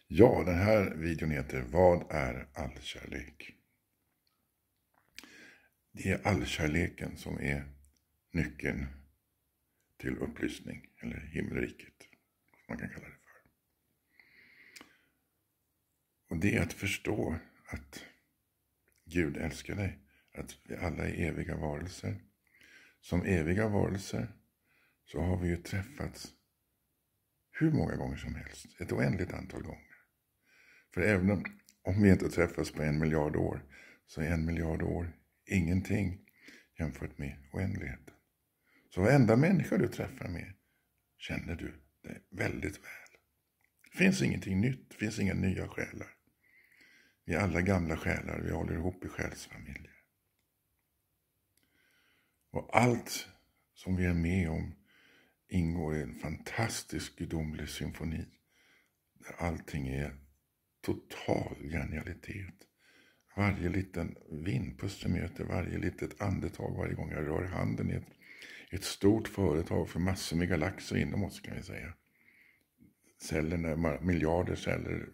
Ja, den här videon heter Vad är allkärlek? Det är allkärleken som är nyckeln till upplysning, eller himmelriket, som man kan kalla det för. Och det är att förstå att Gud älskar dig, att vi alla är eviga varelser. Som eviga varelser så har vi ju träffats hur många gånger som helst, ett oändligt antal gånger. För även om vi inte träffas på 1 miljard år, så är 1 miljard år ingenting jämfört med oändligheten. Så varenda människa du träffar med känner du dig väldigt väl. Det finns ingenting nytt, det finns inga nya själar. Vi är alla gamla själar, vi håller ihop i själsfamiljer. Och allt som vi är med om ingår i en fantastisk gudomlig symfoni. Där allting är total genialitet. Varje liten vindpust som möter, varje litet andetag, varje gång jag rör handen i ett stort företag för massor med galaxer inom oss, kan vi säga. Cellerna, miljarder celler,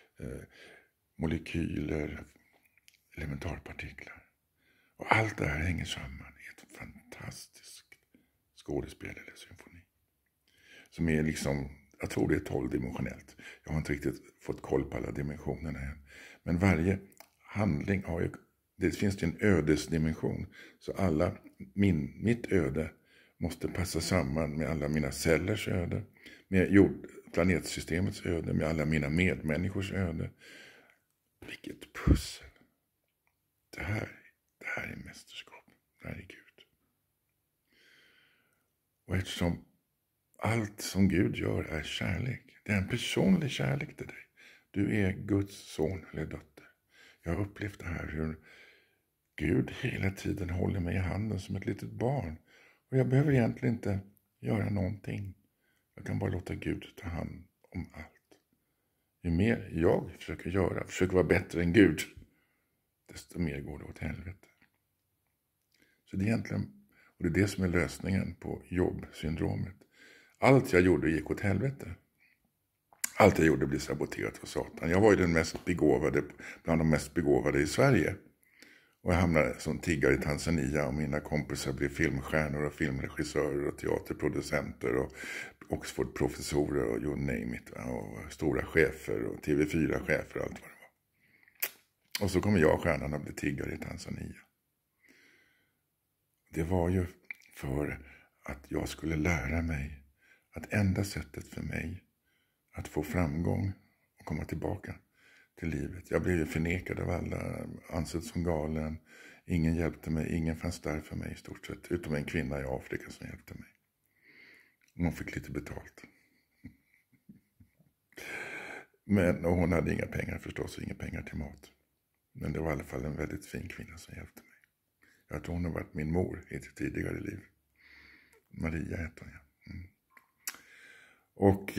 molekyler, elementarpartiklar. Och allt det här hänger samman i ett fantastiskt skådespel eller symfoni. Som är liksom, jag tror det är 12-dimensionellt. Jag har inte riktigt fått koll på alla dimensionerna än. Men varje handling har ju, det finns ju en ödesdimension. Så mitt öde måste passa samman med alla mina cellers öde. Med planetsystemets öde, med alla mina medmänniskors öde. Vilket pussel. Det här är mästerskap. Det här är Gud. Och eftersom allt som Gud gör är kärlek. Det är en personlig kärlek till dig. Du är Guds son eller dotter. Jag har upplevt det här hur Gud hela tiden håller mig i handen som ett litet barn. Och jag behöver egentligen inte göra någonting. Jag kan bara låta Gud ta hand om allt. Ju mer jag försöker vara bättre än Gud, desto mer går det åt helvete. Så det är egentligen, och det är det som är lösningen på jobbsyndromet. Allt jag gjorde gick åt helvete. Allt jag gjorde blev saboterat av Satan. Jag var ju bland de mest begåvade i Sverige. Och jag hamnade som tiggare i Tanzania och mina kompisar blev filmstjärnor och filmregissörer och teaterproducenter och Oxford-professorer och you name it. Och stora chefer och TV4-chefer och allt vad det var. Och så kommer jag, stjärnan, att bli tiggare i Tanzania. Det var ju för att jag skulle lära mig att enda sättet för mig att få framgång och komma tillbaka till livet. Jag blev ju förnekad av alla, ansedd som galen. Ingen hjälpte mig, ingen fanns där för mig i stort sett. Utom en kvinna i Afrika som hjälpte mig. Hon fick lite betalt. Och hon hade inga pengar förstås, inga pengar till mat. Men det var i alla fall en väldigt fin kvinna som hjälpte mig. Jag tror hon har varit min mor i ett tidigare liv. Maria heter hon, ja. Och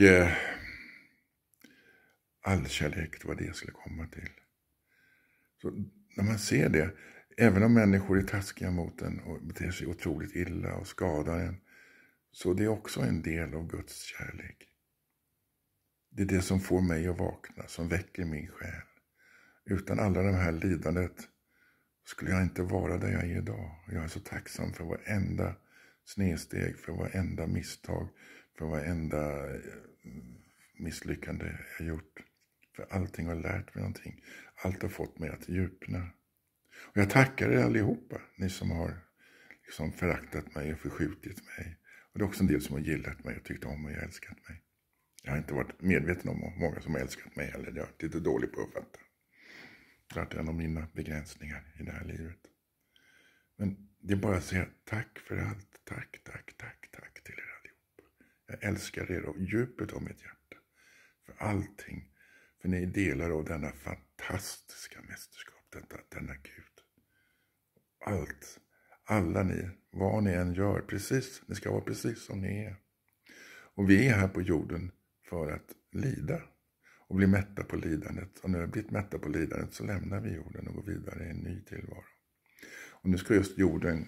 all kärlek var det jag skulle komma till. Så när man ser det, även om människor är taskiga mot en och beter sig otroligt illa och skadar en, så det är också en del av Guds kärlek. Det är det som får mig att vakna, som väcker min själ. Utan alla de här lidandet skulle jag inte vara där jag är idag. Jag är så tacksam för varenda snedsteg, för varenda misstag, för varenda misslyckande jag gjort. För allting har lärt mig någonting. Allt har fått mig att djupna. Och jag tackar er allihopa, ni som har liksom föraktat mig och förskjutit mig. Och det är också en del som har gillat mig och tyckt om mig och älskat mig. Jag har inte varit medveten om många som har älskat mig heller. Jag är lite dålig på att fatta. Det är en av mina begränsningar i det här livet. Men det är bara att säga tack för allt. Tack till er allihopa. Jag älskar er av djupet av mitt hjärta. För allting. För ni är delar av denna fantastiska mästerskap. Denna Gud. Allt. Alla ni. Vad ni än gör. Precis. Ni ska vara precis som ni är. Och vi är här på jorden för att lida. Och bli mätta på lidandet. Och när vi har blivit mätta på lidandet så lämnar vi jorden och går vidare i en ny tillvaro. Och nu ska just jorden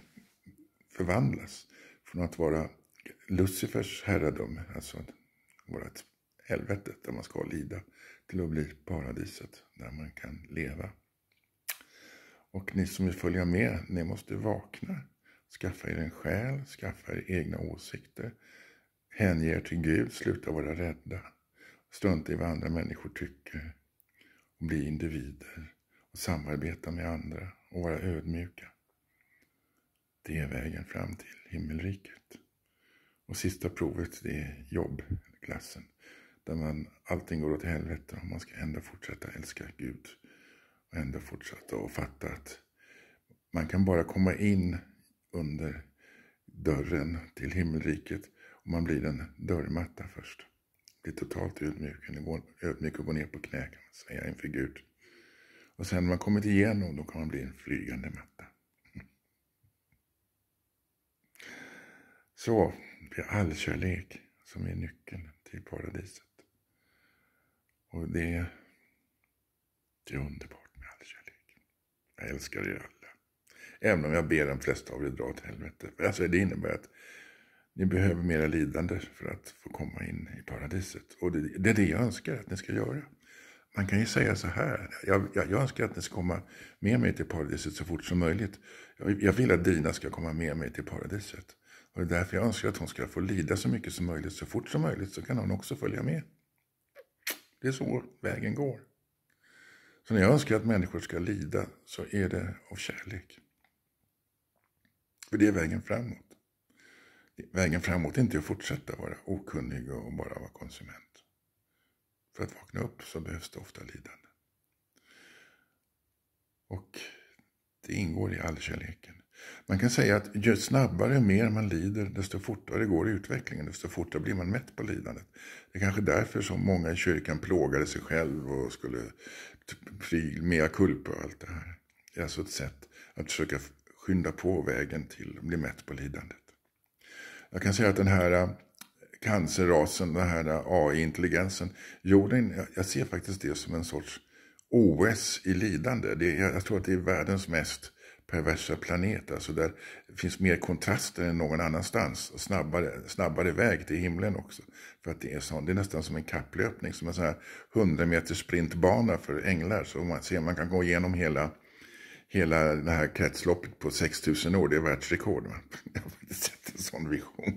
förvandlas från att vara Lucifers herradöme, alltså vårt helvetet där man ska lida till att bli paradiset där man kan leva. Och ni som vill följa med, ni måste vakna. Skaffa er en själ, skaffa er egna åsikter. Hänge er till Gud, sluta vara rädda. Strunta i vad andra människor tycker. Och bli individer. Och samarbeta med andra och vara ödmjuka. Det är vägen fram till himmelriket. Och sista provet, det är jobbklassen. Där allting går åt helvete och man ska ändå fortsätta älska Gud. Och ändå fortsätta och fatta att man kan bara komma in under dörren till himmelriket om man blir en dörrmatta först. Blir totalt ödmjuk och gå ner på knä, kan man säga, inför Gud. Och sen när man kommit igenom, då kan man bli en flygande matta. Så, det är all kärlek som är nyckeln till paradiset. Och det är underbart med all kärlek. Jag älskar er alla. Även om jag ber de flesta av er dra åt helvete. Alltså det innebär att ni behöver mera lidande för att få komma in i paradiset. Och det är det jag önskar att ni ska göra. Man kan ju säga så här. Jag önskar att ni ska komma med mig till paradiset så fort som möjligt. Jag vill att Dina ska komma med mig till paradiset. Och det är därför jag önskar att hon ska få lida så mycket som möjligt. Så fort som möjligt så kan hon också följa med. Det är så vägen går. Så när jag önskar att människor ska lida så är det av kärlek. För det är vägen framåt. Vägen framåt är inte att fortsätta vara okunnig och bara vara konsument. För att vakna upp så behövs det ofta lidande. Och det ingår i all kärleken. Man kan säga att ju snabbare mer man lider, desto fortare går utvecklingen, desto fortare blir man mätt på lidandet. Det är kanske därför som många i kyrkan plågade sig själv och skulle mea culpa och allt det här. Det är alltså ett sätt att försöka skynda på vägen till att bli mätt på lidandet. Jag kan säga att den här cancerrasen, den här AI-intelligensen, jorden, jag ser faktiskt det som en sorts OS i lidande. Jag tror att det är världens mest perversa planet, alltså där det finns mer kontraster än någon annanstans och snabbare väg till himlen också. För att det är nästan som en kapplöpning, som en sån här 100 meters sprintbana för änglar. Så man kan gå igenom hela det här kretsloppet på 6000 år, det är världsrekord. Jag har faktiskt sett en sån vision.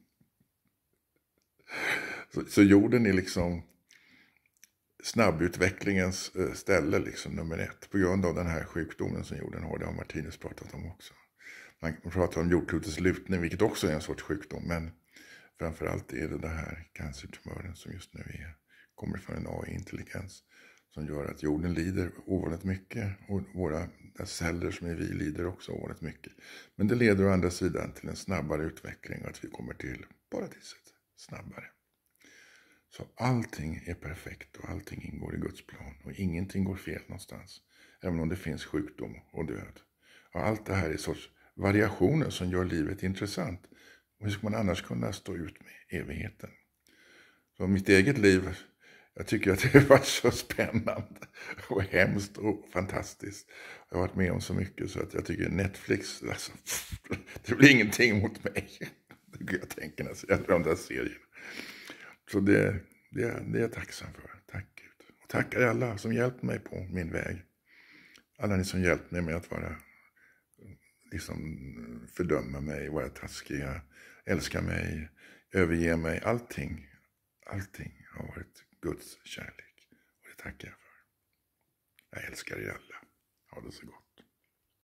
Så jorden är liksom snabbutvecklingens ställe, liksom nummer 1. På grund av den här sjukdomen som jorden har, det har Martinus pratat om också. Man pratar om jordklotets lutning, vilket också är en sorts sjukdom. Men framförallt är det här cancertumören som just nu kommer från en AI-intelligens. Som gör att jorden lider ovanligt mycket. Och våra celler som är vi lider också ovanligt mycket. Men det leder å andra sidan till en snabbare utveckling. Och att vi kommer till paradiset snabbare. Så allting är perfekt och allting ingår i Guds plan. Och ingenting går fel någonstans. Även om det finns sjukdom och död. Och allt det här är sorts variationer som gör livet intressant. Och hur ska man annars kunna stå ut med evigheten? Så mitt eget liv, jag tycker att det var så spännande och hemskt och fantastiskt. Jag har varit med om så mycket så att jag tycker Netflix, alltså, det blir ingenting mot mig. Det kan jag tänka när jag ser de där serierna. Så det är jag tacksam för. Tack Gud. Och tackar alla som hjälpt mig på min väg. Alla ni som hjälpt mig med att vara, liksom fördöma mig, vara taskiga, älska mig, överge mig. Allting har varit Guds kärlek. Och det tackar jag för. Jag älskar er alla. Ha det så gott.